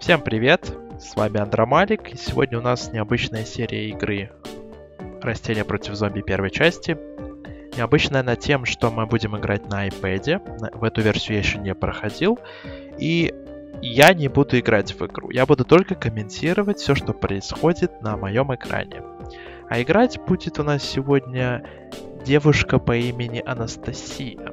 Всем привет! С вами Андромалик, и сегодня у нас необычная серия игры «Растения против зомби» первой части. Необычная она тем, что мы будем играть на iPad. В эту версию я еще не проходил. И я не буду играть в игру. Я буду только комментировать все, что происходит на моем экране. А играть будет у нас сегодня девушка по имени Анастасия.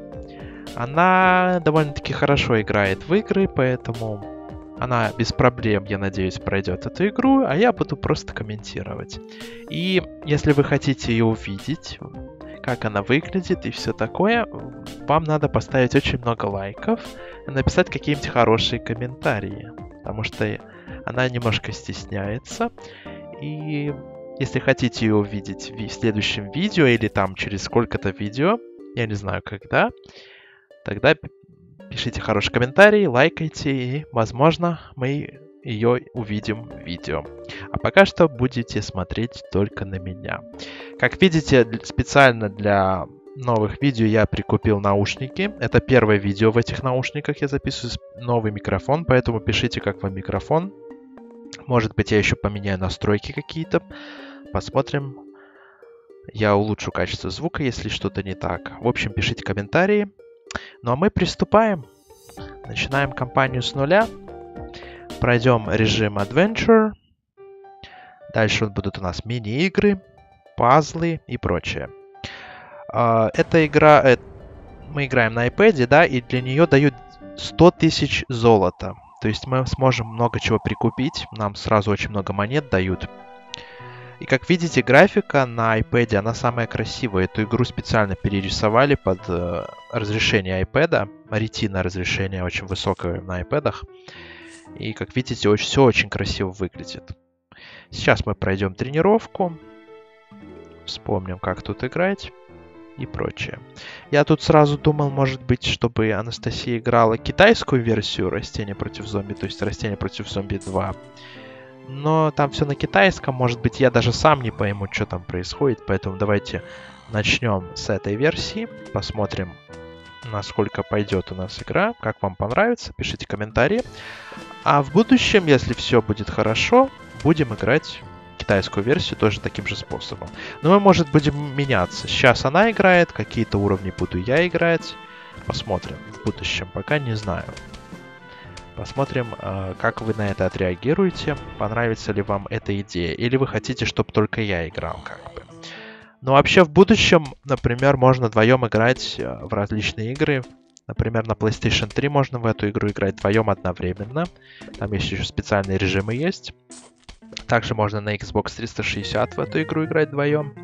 Она довольно-таки хорошо играет в игры, поэтому она без проблем, я надеюсь, пройдет эту игру, а я буду просто комментировать. И если вы хотите ее увидеть, как она выглядит и все такое, вам надо поставить очень много лайков и написать какие-нибудь хорошие комментарии, потому что она немножко стесняется. И если хотите ее увидеть в следующем видео или там через сколько-то видео, я не знаю когда, тогда пишите хороший комментарий, лайкайте, и, возможно, мы ее увидим в видео. А пока что будете смотреть только на меня. Как видите, специально для новых видео я прикупил наушники. Это первое видео в этих наушниках. Я записываю новый микрофон, поэтому пишите, как вам микрофон. Может быть, я еще поменяю настройки какие-то. Посмотрим. Я улучшу качество звука, если что-то не так. В общем, пишите комментарии. Ну а мы приступаем. Начинаем кампанию с нуля. Пройдем режим Adventure. Дальше будут у нас мини-игры, пазлы и прочее. Эта игра... Мы играем на iPad, да, и для нее дают 100 тысяч золота. То есть мы сможем много чего прикупить. Нам сразу очень много монет дают. И как видите, графика на iPad, она самая красивая. Эту игру специально перерисовали под разрешение iPad. Retina разрешение очень высокое на iPad. И как видите, все очень красиво выглядит. Сейчас мы пройдем тренировку. Вспомним, как тут играть. И прочее. Я тут сразу думал, может быть, чтобы Анастасия играла китайскую версию «Растения против зомби», то есть «Растения против зомби 2». Но там все на китайском, может быть, я даже сам не пойму, что там происходит, поэтому давайте начнем с этой версии, посмотрим, насколько пойдет у нас игра, как вам понравится, пишите комментарии. А в будущем, если все будет хорошо, будем играть китайскую версию тоже таким же способом. Но мы, может, будем меняться. Сейчас она играет, какие-то уровни буду я играть, посмотрим в будущем, пока не знаю. Посмотрим, как вы на это отреагируете, понравится ли вам эта идея, или вы хотите, чтобы только я играл, как бы. Но вообще в будущем, например, можно вдвоем играть в различные игры. Например, на PlayStation 3 можно в эту игру играть вдвоем одновременно. Там еще специальные режимы есть. Также можно на Xbox 360 в эту игру играть вдвоем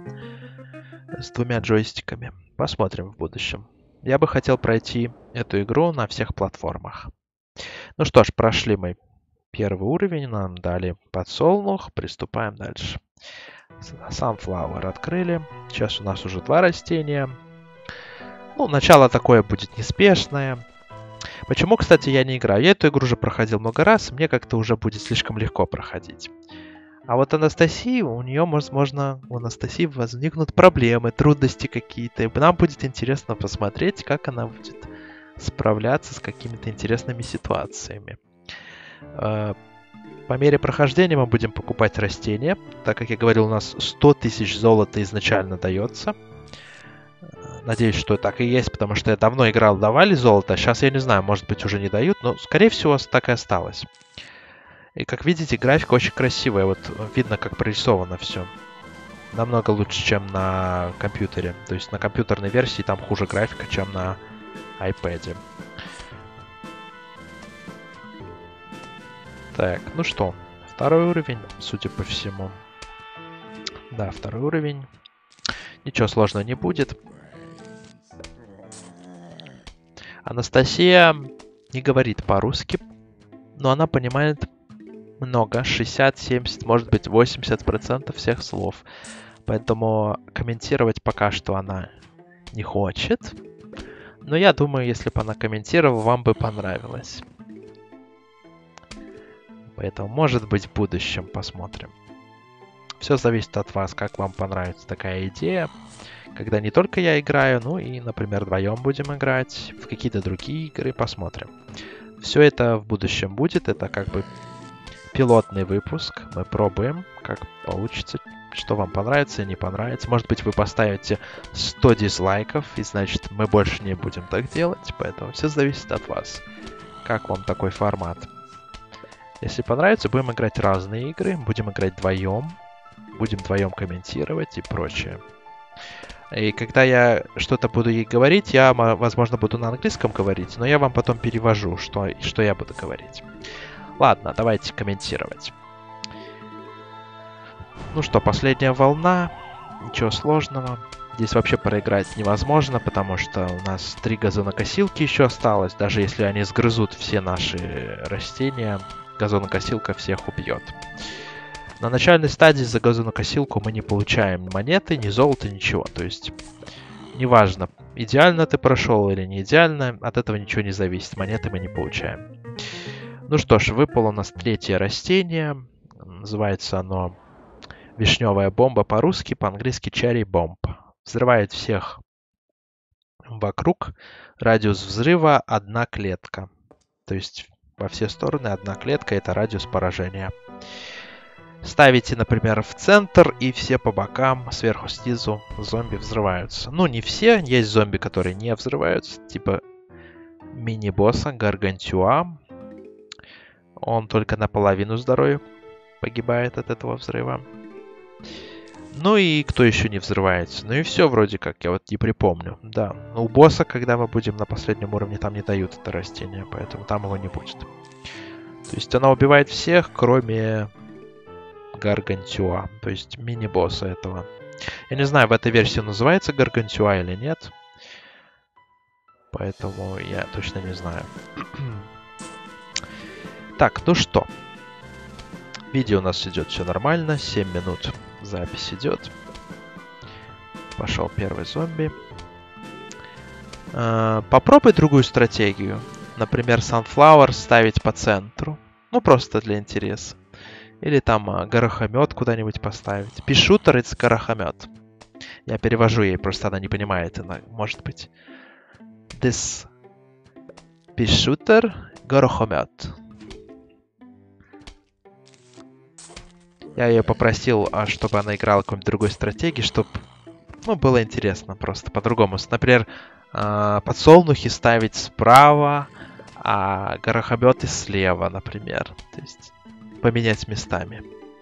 с двумя джойстиками. Посмотрим в будущем. Я бы хотел пройти эту игру на всех платформах. Ну что ж, прошли мы первый уровень, нам дали подсолнух, приступаем дальше. Sunflower открыли, сейчас у нас уже 2 растения. Ну, начало такое будет неспешное. Почему, кстати, я не играю? Я эту игру уже проходил много раз, мне как-то уже будет слишком легко проходить. А вот Анастасия, у нее, возможно, у Анастасии возникнут проблемы, трудности какие-то. И нам будет интересно посмотреть, как она будет справляться с какими-то интересными ситуациями. По мере прохождения мы будем покупать растения. Так как я говорил, у нас 100 тысяч золота изначально дается. Надеюсь, что так и есть, потому что я давно играл, давали золото. Сейчас я не знаю, может быть уже не дают, но скорее всего так и осталось. И как видите, графика очень красивая. Вот видно, как прорисовано все. Намного лучше, чем на компьютере. То есть на компьютерной версии там хуже графика, чем на iPad. Так, ну что, второй уровень, судя по всему. Да, второй уровень. Ничего сложного не будет. Анастасия не говорит по-русски, но она понимает много, 60, 70, может быть 80% всех слов. Поэтому комментировать пока что она не хочет. Но я думаю, если бы она комментировала, вам бы понравилось. Поэтому, может быть, в будущем посмотрим. Все зависит от вас, как вам понравится такая идея. Когда не только я играю, ну и, например, вдвоем будем играть в какие-то другие игры, посмотрим. Все это в будущем будет, это как бы пилотный выпуск. Мы пробуем, как получится, что вам понравится и не понравится. Может быть, вы поставите 100 дизлайков, и значит, мы больше не будем так делать. Поэтому все зависит от вас. Как вам такой формат? Если понравится, будем играть разные игры. Будем играть вдвоем. Будем вдвоем комментировать и прочее. И когда я что-то буду ей говорить, я, возможно, буду на английском говорить, но я вам потом перевожу, что я буду говорить. Ладно, давайте комментировать. Ну что, последняя волна. Ничего сложного. Здесь вообще проиграть невозможно, потому что у нас 3 газонокосилки еще осталось. Даже если они сгрызут все наши растения, газонокосилка всех убьет. На начальной стадии за газонокосилку мы не получаем монеты, ни золота, ничего. То есть, неважно, идеально ты прошел или не идеально, от этого ничего не зависит. Монеты мы не получаем. Ну что ж, выпало у нас 3-е растение. Называется оно вишневая бомба по-русски, по-английски cherry bomb. Взрывает всех вокруг. Радиус взрыва 1 клетка. То есть, во все стороны 1 клетка — это радиус поражения. Ставите, например, в центр, и все по бокам, сверху, снизу зомби взрываются. Ну, не все. Есть зомби, которые не взрываются. Типа мини-босса Гаргантюа. Он только наполовину здоровья погибает от этого взрыва. Ну и кто еще не взрывается? Ну и все вроде как, я вот не припомню. Да, но у босса, когда мы будем на последнем уровне, там не дают это растение, поэтому там его не будет. То есть она убивает всех, кроме Гаргантюа, то есть мини-босса этого. Я не знаю, в этой версии он называется Гаргантюа или нет. Поэтому я точно не знаю. Так, ну что. Видео у нас идет все нормально. 7 минут запись идет. Пошел первый зомби. Попробуй другую стратегию. Например, Sunflower ставить по центру. Ну, просто для интереса. Или там горохомет куда-нибудь поставить. Пишутер — это горохомет. Я перевожу ей, просто она не понимает. Она, может быть. This пишутер горохомет. Я ее попросил, чтобы она играла какой-нибудь другой стратегии, чтобы, ну, было интересно просто по-другому. Например, подсолнухи ставить справа, а горохометы слева, например. То есть поменять местами.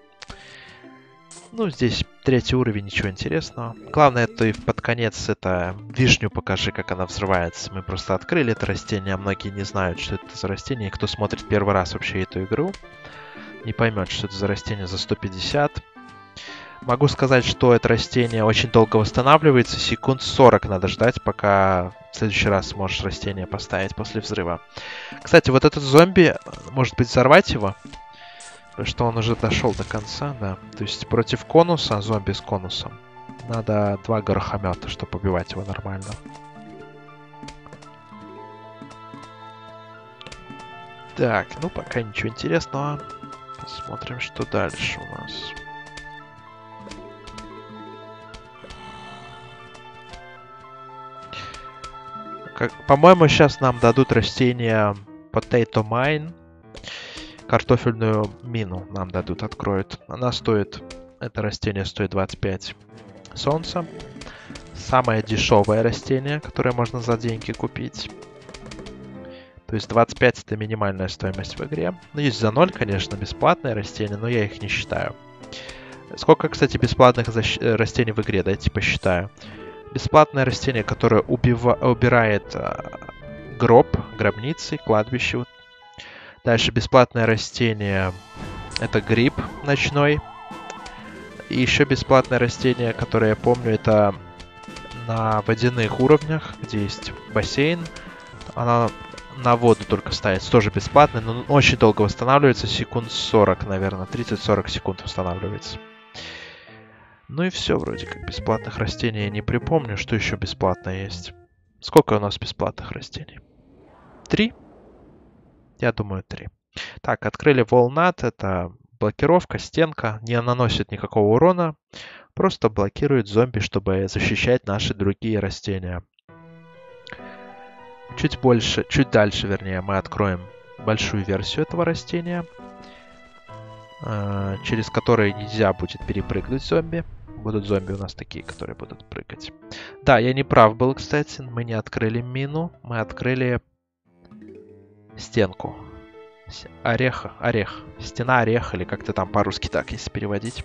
Ну, здесь 3-й уровень, ничего интересного. Главное, это и под конец это вишню покажи, как она взрывается. Мы просто открыли это растение, а многие не знают, что это за растение. И кто смотрит первый раз вообще эту игру, не поймет, что это за растение за 150. Могу сказать, что это растение очень долго восстанавливается. Секунд 40 надо ждать, пока в следующий раз сможешь растение поставить после взрыва. Кстати, вот этот зомби, может быть, взорвать его? Потому что он уже дошел до конца, да. То есть против конуса, зомби с конусом, надо 2 горохомета, чтобы убивать его нормально. Так, ну пока ничего интересного. Посмотрим, что дальше у нас. По-моему, сейчас нам дадут растение Potato Mine. Картофельную мину нам дадут, откроют. Она стоит, это растение стоит 25 солнца. Самое дешевое растение, которое можно за деньги купить. То есть 25 это минимальная стоимость в игре. Ну, есть за 0, конечно, бесплатные растения, но я их не считаю. Сколько, кстати, бесплатных растений в игре? Дайте посчитаю. Бесплатное растение, которое убирает гробницы, кладбище. Дальше бесплатное растение — это гриб ночной. И еще бесплатное растение, которое я помню, это на водяных уровнях, где есть бассейн. Она на воду только ставится, тоже бесплатно, но очень долго восстанавливается, секунд 40, наверное, 30-40 секунд восстанавливается. Ну и все, вроде как бесплатных растений я не припомню, что еще бесплатно есть. Сколько у нас бесплатных растений? 3? Я думаю, 3. Так, открыли Walnut, это блокировка, стенка, не наносит никакого урона, просто блокирует зомби, чтобы защищать наши другие растения. Чуть дальше, вернее, мы откроем большую версию этого растения. через которые нельзя будет перепрыгнуть зомби. Будут зомби у нас такие, которые будут прыгать. Да, я не прав был, кстати. Мы не открыли мину. Мы открыли стенку. Орех. Стена орех, или как-то там по-русски так, если переводить.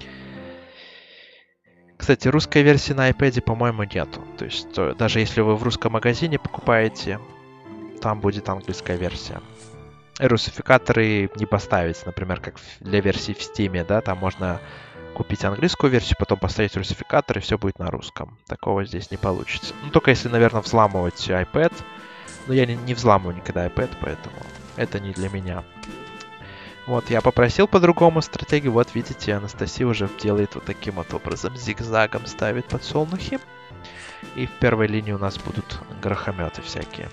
Кстати, русской версии на iPad, по-моему, нету. То есть, даже если вы в русском магазине покупаете, там будет английская версия. Русификаторы не поставить, например, как для версии в Steam, да, там можно купить английскую версию, потом поставить русификатор, и все будет на русском. Такого здесь не получится. Ну, только если, наверное, взламывать iPad. Но я не взламываю никогда iPad, поэтому это не для меня. Вот, я попросил по-другому стратегию. Вот, видите, Анастасия уже делает вот таким вот образом. Зигзагом ставит подсолнухи. И в первой линии у нас будут грохометы всякие.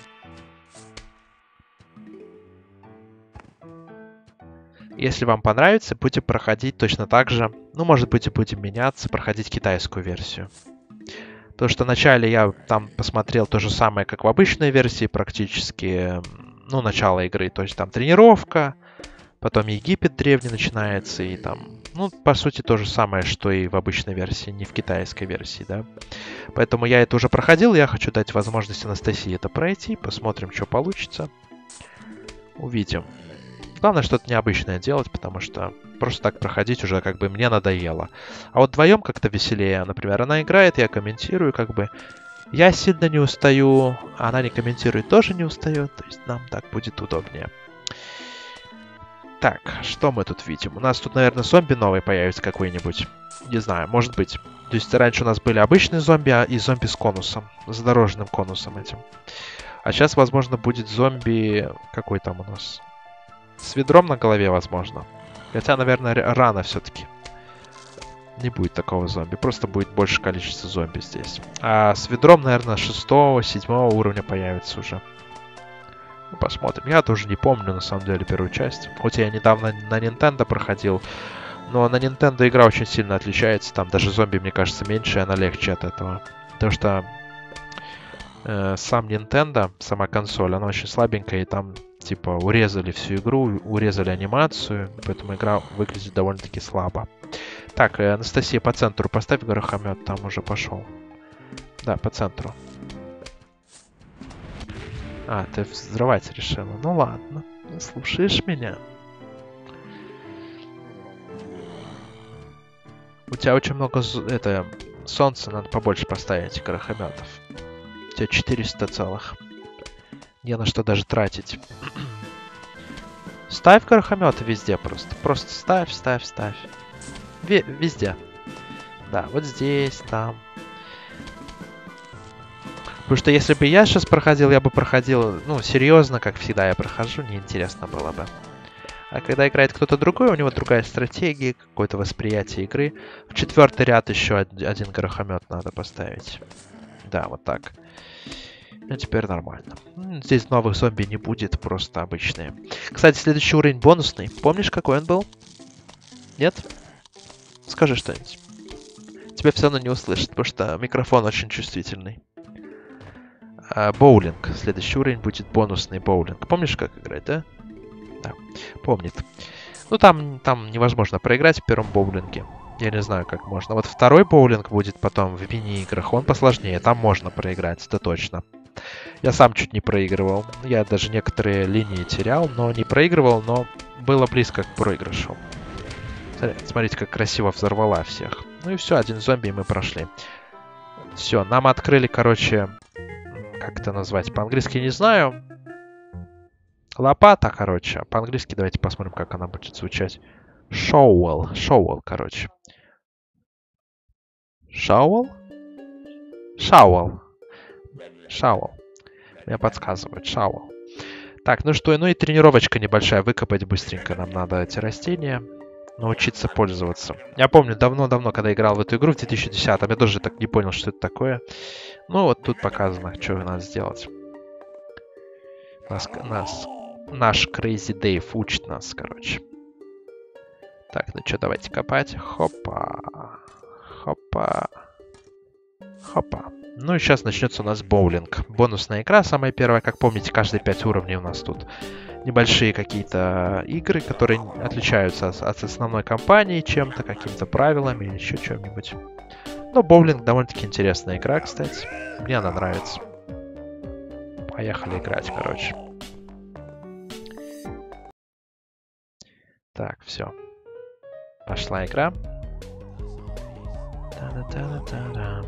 Если вам понравится, будете проходить точно так же. Ну, может быть, и будем меняться, проходить китайскую версию. Потому что вначале я там посмотрел то же самое, как в обычной версии, практически, ну, начало игры. То есть там тренировка, потом Египет древний начинается, и там, ну, по сути, то же самое, что и в обычной версии, не в китайской версии, да. Поэтому я это уже проходил, я хочу дать возможность Анастасии это пройти, посмотрим, что получится. Увидим. Главное, что-то необычное делать, потому что просто так проходить уже как бы мне надоело. А вот вдвоем как-то веселее. Например, она играет, я комментирую, как бы я сильно не устаю, а она не комментирует, тоже не устает. То есть нам так будет удобнее. Так, что мы тут видим? У нас тут, наверное, зомби новый появится какой-нибудь. Не знаю, может быть. То есть раньше у нас были обычные зомби и зомби с конусом. С дорожным конусом этим. А сейчас, возможно, будет зомби... Какой там у нас? С ведром на голове, возможно. Хотя, наверное, рано все-таки. Не будет такого зомби. Просто будет больше количества зомби здесь. А с ведром, наверное, 6-7 уровня появится уже. Ну, посмотрим. Я тоже не помню, на самом деле, первую часть. Хоть я недавно на Nintendo проходил. Но на Nintendo игра очень сильно отличается. Там даже зомби, мне кажется, меньше, и она легче от этого. Потому что сам Nintendo, сама консоль, она очень слабенькая, и там типа урезали всю игру, урезали анимацию, поэтому игра выглядит довольно-таки слабо. Так, Анастасия, по центру поставь горохомет, там уже пошел. Да, по центру. А, ты взрывать решила. Ну ладно, слушаешь меня. У тебя очень много солнца, надо побольше поставить горохометов. У тебя 400 целых. Не на что даже тратить. Ставь горохометы везде просто. Просто ставь. Везде. Да, вот здесь, там. Потому что если бы я сейчас проходил, я бы проходил, ну, серьезно, как всегда я прохожу, неинтересно было бы. А когда играет кто-то другой, у него другая стратегия, какое-то восприятие игры. В 4-й ряд еще один горохомет надо поставить. Да, вот так. Ну, теперь нормально. Здесь новых зомби не будет, просто обычные. Кстати, следующий уровень бонусный. Помнишь, какой он был? Нет? Скажи что-нибудь. Тебя все равно не услышат, потому что микрофон очень чувствительный. Боулинг. Следующий уровень будет бонусный боулинг. Помнишь, как играть, да? Да, помнит. Ну, там невозможно проиграть в первом боулинге. Я не знаю, как можно. Вот второй боулинг будет потом в мини-играх. Он посложнее. Там можно проиграть, это точно. Я сам чуть не проигрывал. Я даже некоторые линии терял, но не проигрывал, но было близко к проигрышу. Смотрите, как красиво взорвала всех. Ну и все, один зомби, и мы прошли. Все, нам открыли, короче, как это назвать? По-английски не знаю. Лопата, короче. По-английски давайте посмотрим, как она будет звучать. Shovel, короче. Shovel? Shovel. Меня подсказывают. Shovel. Так, ну что, ну и тренировочка небольшая. Выкопать быстренько нам надо эти растения. Научиться пользоваться. Я помню, давно-давно, когда играл в эту игру, в 2010-м, я тоже так не понял, что это такое. Ну, вот тут показано, что надо сделать. Наш Crazy Dave учит нас, короче. Так, ну что, давайте копать. Хопа. Ну и сейчас начнется у нас боулинг. Бонусная игра, самая первая. Как помните, каждые 5 уровней у нас тут небольшие какие-то игры, которые отличаются от основной кампании чем-то, какими-то правилами или еще чем-нибудь. Но боулинг довольно-таки интересная игра, кстати. Мне она нравится. Поехали играть, короче. Так, все. Пошла игра. Та-да-та-да-та-да.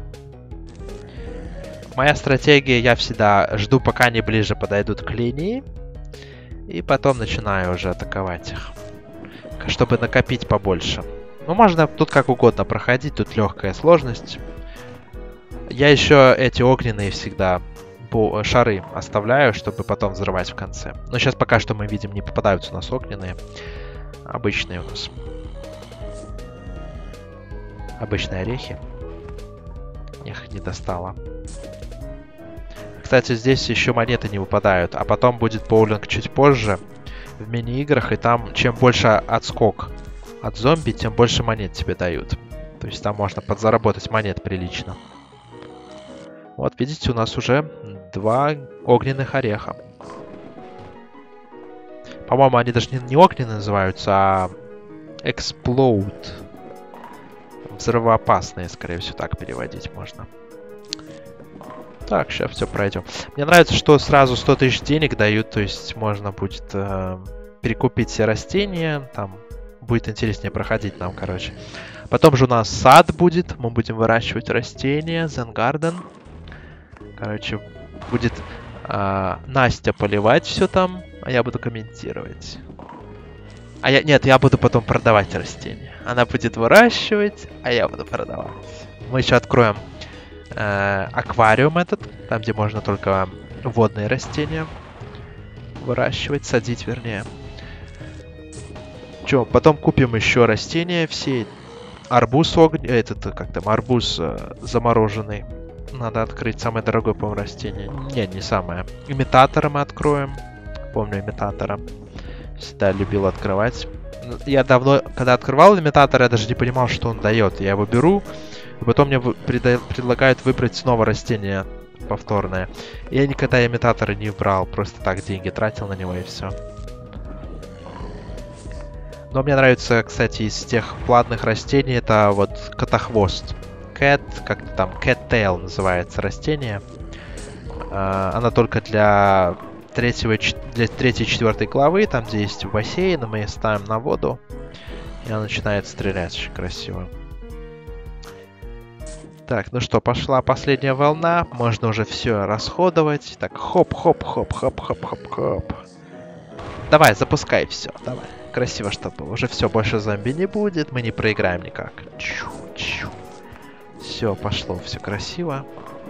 Моя стратегия, я всегда жду, пока они ближе подойдут к линии. И потом начинаю уже атаковать их. Чтобы накопить побольше. Ну, можно тут как угодно проходить, тут легкая сложность. Я еще эти огненные всегда шары оставляю, чтобы потом взрывать в конце. Но сейчас пока что мы видим, не попадаются у нас огненные. Обычные у нас. Обычные орехи. Их не достало. Кстати, здесь еще монеты не выпадают, а потом будет боулинг чуть позже в мини-играх, и там чем больше отскок от зомби, тем больше монет тебе дают. То есть там можно подзаработать монет прилично. Вот, видите, у нас уже 2 огненных ореха. По-моему, они даже не огненные называются, а explode. Взрывоопасные, скорее всего, так переводить можно. Так, сейчас все пройдем. Мне нравится, что сразу 100 тысяч денег дают, то есть можно будет перекупить все растения, там будет интереснее проходить нам, короче. Потом же у нас сад будет, мы будем выращивать растения, Zen Garden. Короче, будет Настя поливать все там, а я буду комментировать. Нет, я буду потом продавать растения. Она будет выращивать, а я буду продавать. Мы еще откроем аквариум этот, там, где можно только водные растения выращивать, садить, вернее. Потом купим еще растения все. Арбуз арбуз замороженный. Надо открыть, самое дорогое, по-моему, растение. Нет, не самое. Имитатора мы откроем. Помню имитатора. Всегда любил открывать. Я давно, когда открывал имитатор, я даже не понимал, что он дает. Я его беру, и потом мне предлагают выбрать снова растение повторное. Я никогда имитаторы не брал, просто так деньги тратил на него и все. Но мне нравится, кстати, из тех платных растений, это вот котохвост. Как-то там, cattail называется растение. Она только для 3-4 главы, там где есть бассейн, мы ставим на воду, и она начинает стрелять очень красиво. Так, ну что, пошла последняя волна, можно уже все расходовать. Так, хоп-хоп-хоп-хоп-хоп-хоп-хоп. Давай, запускай все, давай. Красиво, чтобы было. Уже все, больше зомби не будет, мы не проиграем никак. Все, пошло, все красиво.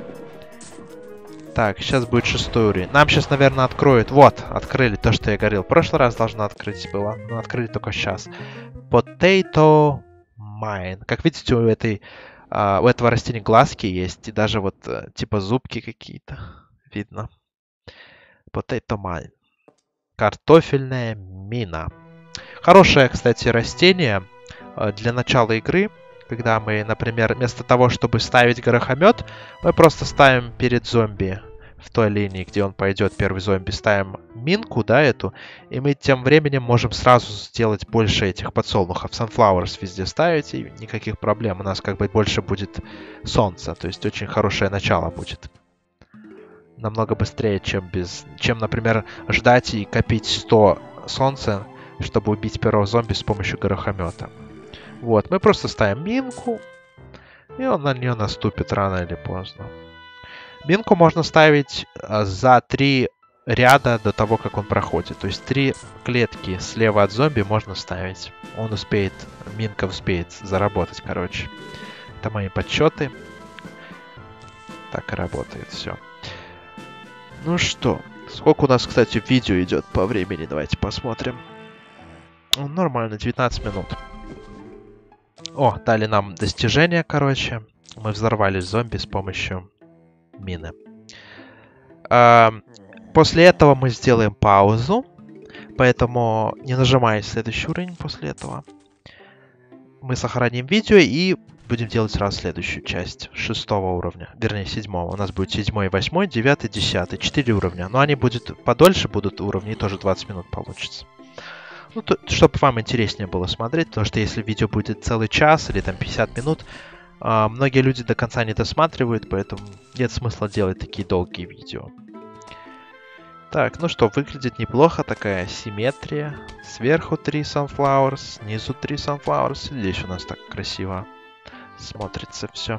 Так, сейчас будет 6 уровень. Нам сейчас, наверное, откроют. Вот, открыли то, что я говорил. В прошлый раз должно открыть было. Но открыли только сейчас. Potato Mine. Как видите, у этого растения глазки есть. И даже вот типа зубки какие-то. Видно. Potato Mine. Картофельная мина. Хорошее, кстати, растение для начала игры. Когда мы, например, вместо того, чтобы ставить горохомет, мы просто ставим перед зомби в той линии, где он пойдет, первый зомби, ставим минку, да, эту, и мы тем временем можем сразу сделать больше этих подсолнухов. Sunflowers везде ставить, и никаких проблем. У нас как бы больше будет солнца, то есть очень хорошее начало будет. Намного быстрее, чем, например, ждать и копить 100 солнца, чтобы убить первого зомби с помощью горохомета. Вот, мы просто ставим минку, и он на нее наступит рано или поздно. Минку можно ставить за 3 ряда до того, как он проходит. То есть 3 клетки слева от зомби можно ставить. Он успеет, минка успеет заработать, короче. Это мои подсчеты. Так и работает все. Ну что, сколько у нас, кстати, видео идет по времени, давайте посмотрим. Нормально, 19 минут. О, дали нам достижение, короче. Мы взорвали зомби с помощью мины. После этого мы сделаем паузу. Поэтому не нажимай следующий уровень после этого. Мы сохраним видео и будем делать сразу следующую часть 6-го уровня, вернее 7-го. У нас будет 7-й, 8-й, 9-й, 10-й, 4 уровня. Но они будут подольше, будут уровни, и тоже 20 минут получится. Ну, чтобы вам интереснее было смотреть, потому что если видео будет целый час или там 50 минут, многие люди до конца не досматривают, поэтому нет смысла делать такие долгие видео. Так, ну что, выглядит неплохо, такая симметрия. Сверху 3 Sunflowers, снизу 3 Sunflowers. И здесь у нас так красиво смотрится все.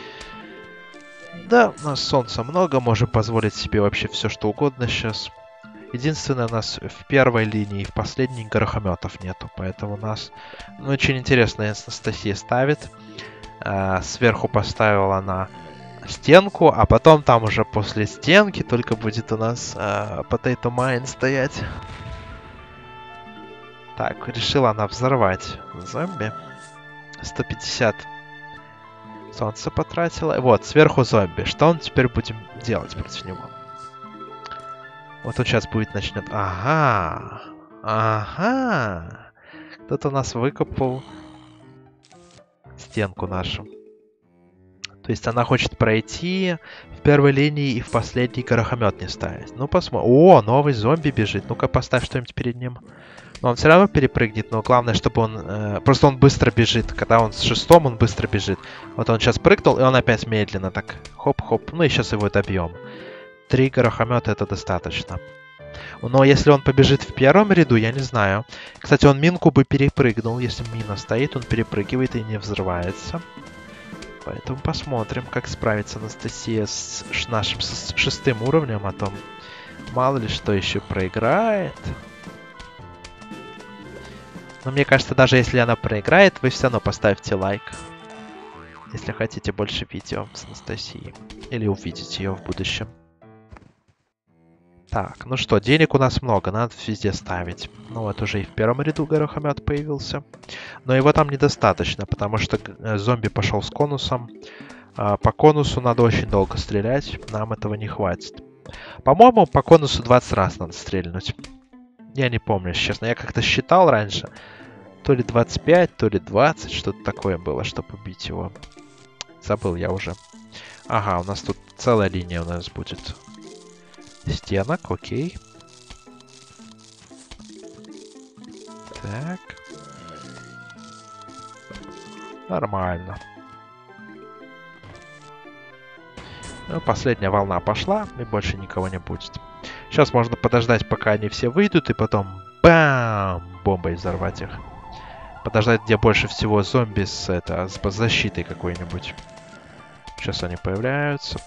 Да, у нас солнца много, можем позволить себе вообще все что угодно сейчас. Единственное, у нас в первой линии и в последней горохометов нету, поэтому у нас очень интересно Анастасия ставит. Сверху поставила она стенку, а потом там уже после стенки только будет у нас Potato Mine стоять. Так, решила она взорвать зомби. 150 солнца потратила. Вот, сверху зомби. Что он теперь будем делать против него? Вот он сейчас будет начнет. Ага. Ага. Кто-то у нас выкопал стенку нашу. То есть она хочет пройти в первой линии и в последний горохомет не ставить. Ну, посмотрим. О, новый зомби бежит. Ну-ка, поставь что-нибудь перед ним. Но он все равно перепрыгнет, но главное, чтобы он... просто он быстро бежит. Когда он с 6-м, он быстро бежит. Вот он сейчас прыгнул, и он опять медленно так хоп-хоп. Ну и сейчас его добьем. 3 горохомета это достаточно. Но если он побежит в первом ряду, я не знаю. Кстати, он минку бы перепрыгнул. Если мина стоит, он перепрыгивает и не взрывается. Поэтому посмотрим, как справится Анастасия с нашим 6-м уровнем. А то мало ли что еще проиграет. Но мне кажется, даже если она проиграет, вы все равно поставьте лайк. Если хотите больше видео с Анастасией. Или увидеть ее в будущем. Так, ну что, денег у нас много, надо везде ставить. Ну вот уже и в первом ряду горохомет появился. Но его там недостаточно, потому что зомби пошел с конусом. По конусу надо очень долго стрелять, нам этого не хватит. По-моему, по конусу 20 раз надо стрельнуть. Я не помню, честно, я как-то считал раньше. То ли 25, то ли 20, что-то такое было, чтобы убить его. Забыл я уже. Ага, у нас тут целая линия у нас будет. Стенок, окей. Так. Нормально. Ну, последняя волна пошла, и больше никого не будет. Сейчас можно подождать, пока они все выйдут, и потом бам! Бомбой взорвать их. Подождать, где больше всего зомби с защитой какой-нибудь. Сейчас они появляются.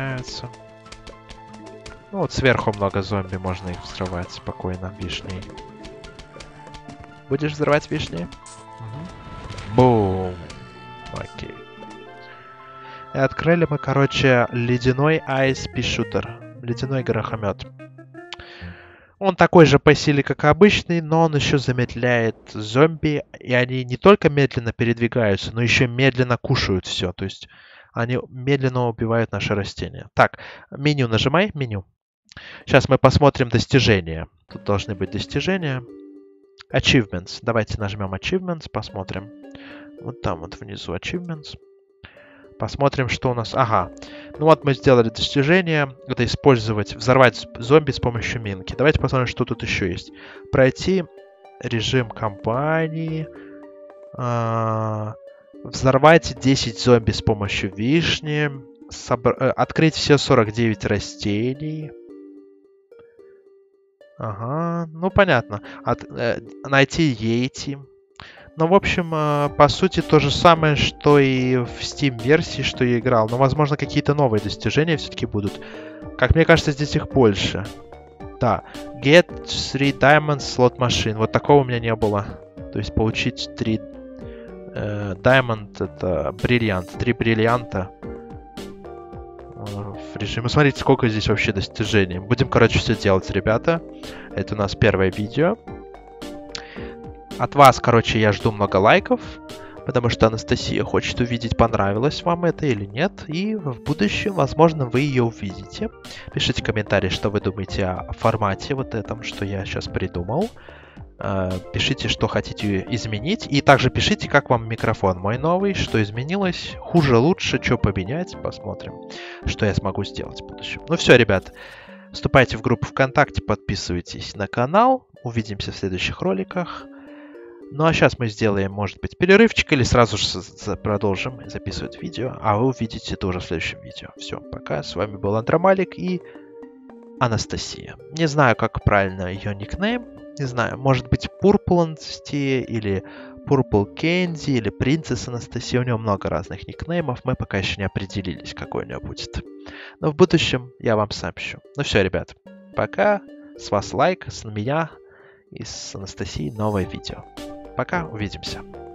Ну вот сверху много зомби, можно их взрывать спокойно, вишней. Будешь взрывать вишней? Угу. Бум! Окей. И открыли мы, короче, ледяной Ice Pea Shooter. Ледяной горохомет. Он такой же по силе, как обычный, но он еще замедляет зомби. И они не только медленно передвигаются, но еще медленно кушают все. То есть они медленно убивают наши растения. Так, меню нажимай, меню. Сейчас мы посмотрим достижения. Тут должны быть достижения. Achievements. Давайте нажмем Achievements, посмотрим. Вот там вот внизу Achievements. Посмотрим, что у нас... Ага. Ну вот мы сделали достижение. Это взорвать зомби с помощью минки. Давайте посмотрим, что тут еще есть. Пройти режим кампании. Взорвать 10 зомби с помощью вишни. Открыть все 49 растений. Ага, ну понятно. Найти Йети. Ну, в общем, по сути, то же самое, что и в Steam-версии, что я играл. Но, возможно, какие-то новые достижения все-таки будут. Как мне кажется, здесь их больше. Да. Get 3 Diamonds Slot Machine. Вот такого у меня не было. То есть получить 3 Diamond, это бриллиант. 3 бриллианта. В режиме. Смотрите, сколько здесь вообще достижений. Будем, короче, все делать, ребята. Это у нас первое видео. От вас, короче, я жду много лайков, потому что Анастасия хочет увидеть, понравилось вам это или нет. И в будущем, возможно, вы ее увидите. Пишите комментарии, что вы думаете о формате вот этом, что я сейчас придумал. Пишите, что хотите изменить. И также пишите, как вам микрофон мой новый, что изменилось, хуже, лучше, что поменять. Посмотрим, что я смогу сделать в будущем. Ну все, ребят, вступайте в группу ВКонтакте, подписывайтесь на канал. Увидимся в следующих роликах. Ну а сейчас мы сделаем, может быть, перерывчик или сразу же продолжим записывать видео. А вы увидите это уже в следующем видео. Все, пока. С вами был Андромалик и Анастасия. Не знаю, как правильно ее никнейм. Не знаю, может быть Purple Анастасия или Purple Candy или Принцесса Анастасия. У нее много разных никнеймов. Мы пока еще не определились, какой у нее будет. Но в будущем я вам сообщу. Ну все, ребят, пока. С вас лайк, с меня и с Анастасией новое видео. Пока, увидимся.